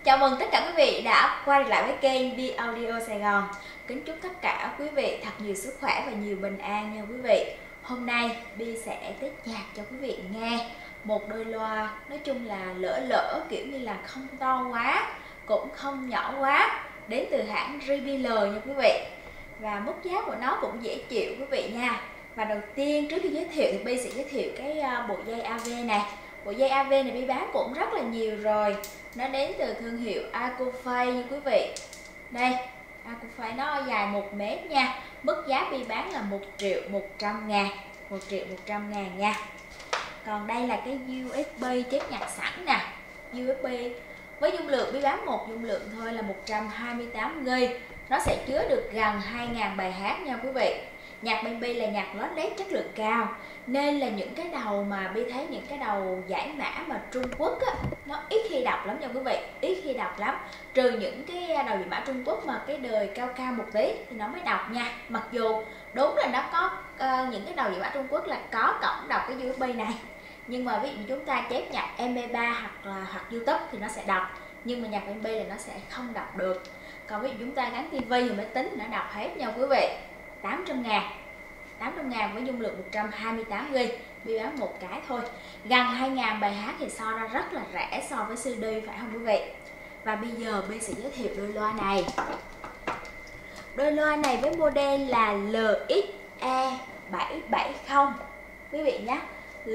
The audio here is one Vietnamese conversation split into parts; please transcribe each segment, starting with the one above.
Chào mừng tất cả quý vị đã quay lại với kênh Bi Audio Sài Gòn. Kính chúc tất cả quý vị thật nhiều sức khỏe và nhiều bình an nha quý vị. Hôm nay Bi sẽ test nhạc cho quý vị nghe một đôi loa, nói chung là lỡ kiểu như là không to quá cũng không nhỏ quá, đến từ hãng JBL nha quý vị. Và mức giá của nó cũng dễ chịu quý vị nha. Và đầu tiên trước khi giới thiệu thì Bi sẽ giới thiệu cái bộ dây AV này. Bộ dây AV này Bi bán cũng rất là nhiều rồi. Nó đến từ thương hiệu Acufay nha quý vị. Đây, Acufay nó dài 1 mét nha. Mức giá Bi bán là 1.100.000, 1.100.000 nha. Còn đây là cái USB chép nhạc sẵn nè. USB với dung lượng Bi bán một dung lượng thôi là 128GB. Nó sẽ chứa được gần 2.000 bài hát nha quý vị. Nhạc bên Bi là nhạc lót lét chất lượng cao, nên là những cái đầu mà Bi thấy những cái đầu giải mã mà Trung Quốc á, nó ít khi đọc lắm nha quý vị, ít khi đọc lắm. Trừ những cái đầu giải mã Trung Quốc mà cái đời cao cao một tí thì nó mới đọc nha. Mặc dù đúng là nó có những cái đầu giải mã Trung Quốc là có cổng đọc cái USB này, nhưng mà ví dụ chúng ta chép nhạc MP3 hoặc YouTube thì nó sẽ đọc, nhưng mà nhạc bên Bi là nó sẽ không đọc được. Còn ví dụ chúng ta gắn tivi thì máy tính nó đọc hết nha quý vị. 800.000, 800.000 với dung lượng 128GB. Bi bán một cái thôi. Gần 2.000 bài hát thì so ra rất là rẻ so với CD, phải không quý vị? Và bây giờ Bi sẽ giới thiệu đôi loa này. Đôi loa này với model là LXE770 quý vị nhé.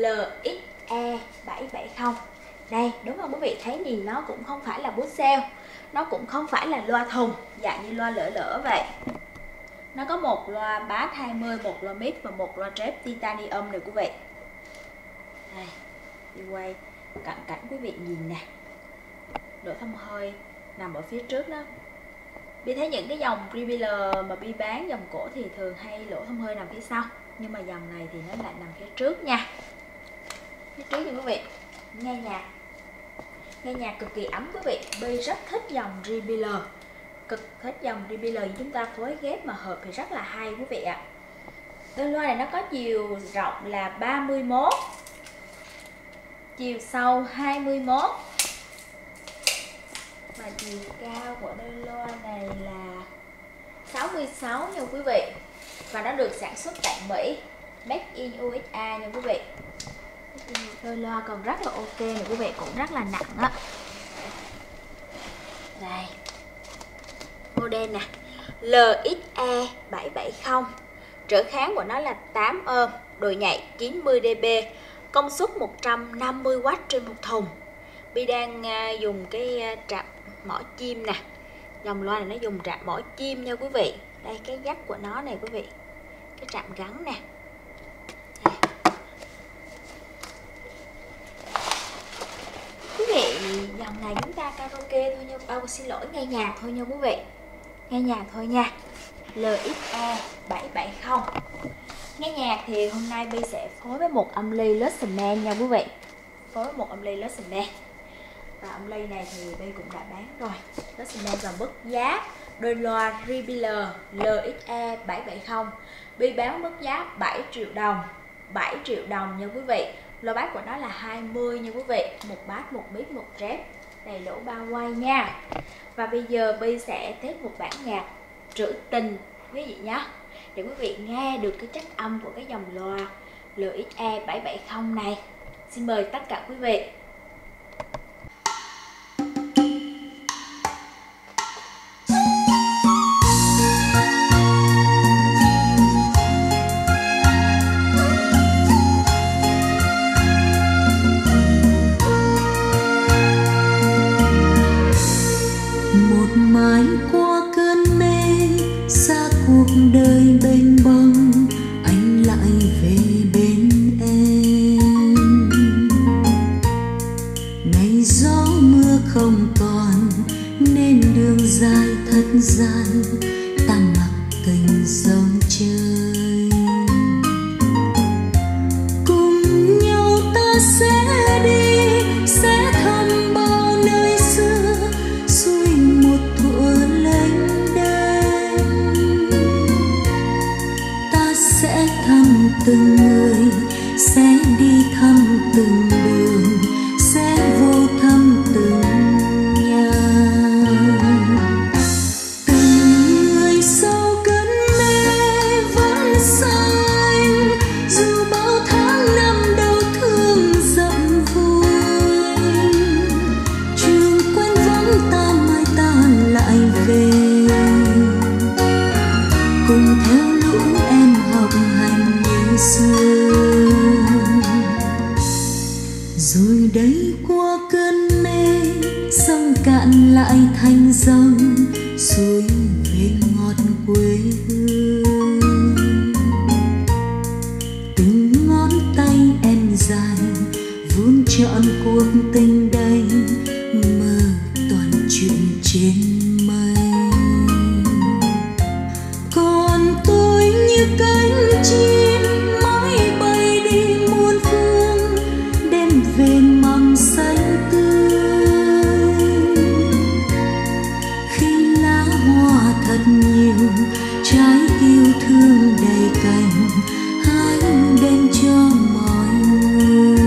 LXE770. Đây, đúng không quý vị? Thấy nhìn nó cũng không phải là bút cell, nó cũng không phải là loa thùng dạng như loa lỡ vậy. Nó có một loa bass 20, một loa mid và một loa trap titanium này quý vị. Đây, đi quay cận cảnh quý vị nhìn nè. Độ thông hơi nằm ở phía trước đó. Bi thấy những cái dòng JBL mà Bi bán dòng cổ thì thường hay lỗ thông hơi nằm phía sau, nhưng mà dòng này thì nó lại nằm phía trước nha. Phía trước nha quý vị. Nghe nhạc cực kỳ ấm quý vị. Bi rất thích dòng JBL, cực thích dòng JBL, chúng ta phối ghép mà hợp thì rất là hay quý vị ạ. Đôi loa này nó có chiều rộng là 31, chiều sâu 21 và chiều cao của đôi loa này là 66 nha quý vị. Và nó được sản xuất tại Mỹ, Made in USA nha quý vị. Đôi loa còn rất là ok này quý vị, cũng rất là nặng á. Đây, model nè, LXE770. Trở kháng của nó là 8 ohm, độ nhạy 90 dB, công suất 150W trên một thùng. Bi đang dùng cái trạm mỏ chim nè. Dòng loa này nó dùng trạm mỏ chim nha quý vị. Đây cái jack của nó này quý vị, cái trạm gắn nè. Đây. Quý vị, dòng này chúng ta karaoke thôi nha, xin lỗi, nghe nhạc thôi nha quý vị, nghe nhạc thôi nha. LXE770. Nghe nhạc thì hôm nay Bi sẽ phối với một âm ly Luxman nha quý vị, phối với một âm ly Luxman. Và âm ly này thì Bi cũng đã bán rồi. Luxman và mức giá đôi loa JBL LXE770 Bi bán mức giá 7 triệu đồng, 7 triệu đồng nha quý vị. Loa bass của nó là 20 nha quý vị, một bass, một mid, một trap, đầy lỗ ba quay nha. Và bây giờ Bi sẽ test một bản nhạc trữ tình quý vị nhé, để quý vị nghe được cái chất âm của cái dòng loa LXE770 này. Xin mời tất cả quý vị. Một mái qua cơn mê, xa cuộc đời bênh bông, anh lại về bên em. Ngày gió mưa không còn nên đường dài thật gian, ta mặc tình sông chơi. Cùng nhau ta sẽ đi, sẽ thăm bao nơi xưa, xuôi một thuở lênh đênh. Ta sẽ thăm từng người, sẽ đi thăm từng đường, sẽ vô thăm từng nhà. lại thành dòng suối về ngọt quê hương. Từng ngón tay em dài vun trọn cuộc tình đây, mơ toàn chuyện trên mây. Còn tôi như cánh chim mãi bay đi muôn phương, đem về mầm xanh tươi. Khi lá hoa thật nhiều, trái yêu thương đầy cành, hái đem cho mọi người.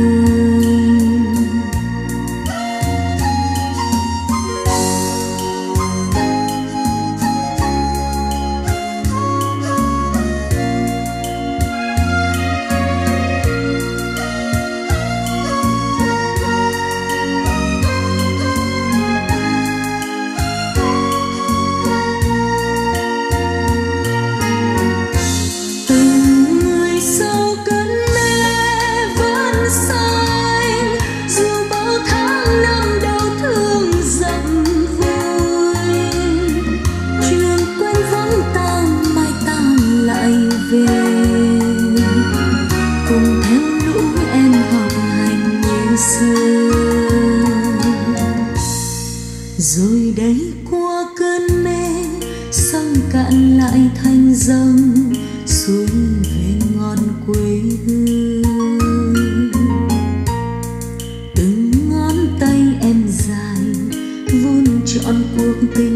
Cùng theo lũ em học hành như xưa, rồi đấy qua cơn mê sông cạn lại thành dòng suối về ngon quê hương. Từng ngón tay em dài vun trọn cuộc tình